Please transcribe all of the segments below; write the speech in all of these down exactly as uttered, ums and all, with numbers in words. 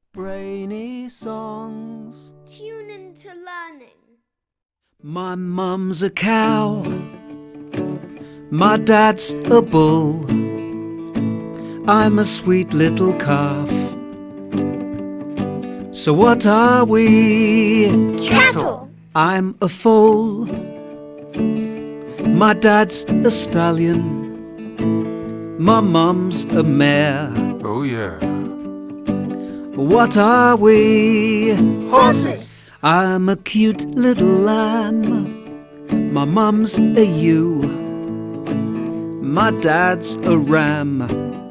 BrainySongs. Tune into learning. My mum's a cow, my dad's a bull, I'm a sweet little calf. So what are we? Cattle. I'm a foal, my dad's a stallion, my mum's a mare. Oh yeah. What are we? Horses. I'm a cute little lamb, my mum's a ewe, my dad's a ram.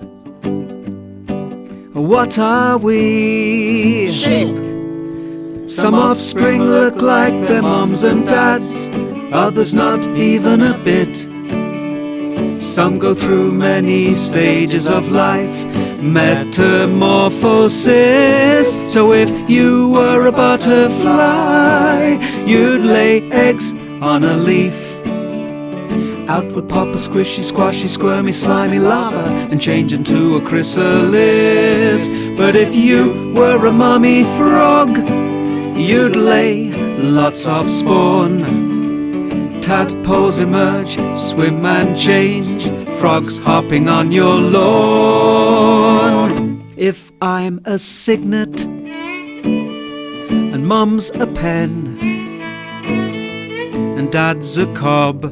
What are we? Sheep. Some offspring look like their mums and dads, others not even a bit. Some go through many stages of life, metamorphosis. So if you were a butterfly, you'd lay eggs on a leaf. Out would pop a squishy, squashy, squirmy, slimy larva and change into a chrysalis. But if you were a mummy frog, you'd lay lots of spawn. Tadpoles emerge, swim and change, frogs hopping on your lawn. If I'm a cygnet and mum's a pen and dad's a cob,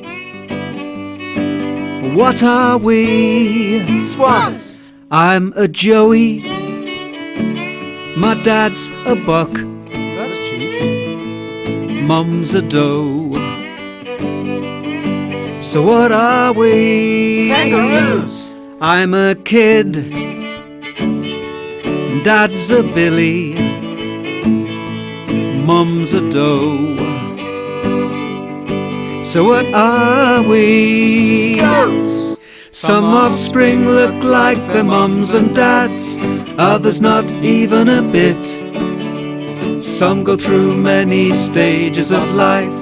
what are we? Swans. I'm a joey, my dad's a buck, That's cheap. mum's a doe. So what are we? Kangaroos. I'm a kid, dad's a billy, mum's a doe. So what are we? Goats. Some offspring look like their mums and dads, others not even a bit. Some go through many stages of life,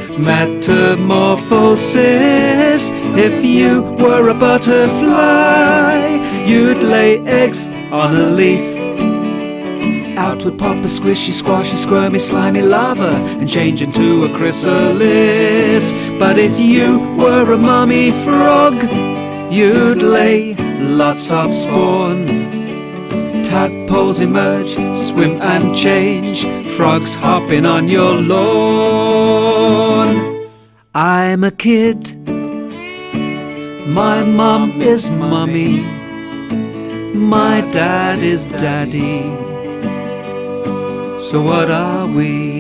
metamorphosis. If you were a butterfly, you'd lay eggs on a leaf. Out would pop a squishy, squashy, squirmy, slimy larva and change into a chrysalis. But if you were a mummy frog, you'd lay lots of spawn. Tadpoles emerge, swim and change, frogs hopping on your lawn. I'm a kid, my mum is mummy, my dad is daddy. So what are we?